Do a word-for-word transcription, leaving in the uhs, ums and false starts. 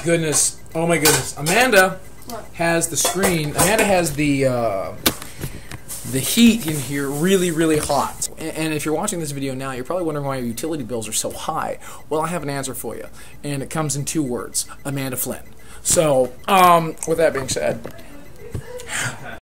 goodness. Oh my goodness. Amanda What? has the screen. Amanda has the uh, the heat in here really, really hot. And, and if you're watching this video now, you're probably wondering why your utility bills are so high. Well, I have an answer for you, and it comes in two words: Amanda Flynn. So, um, with that being said.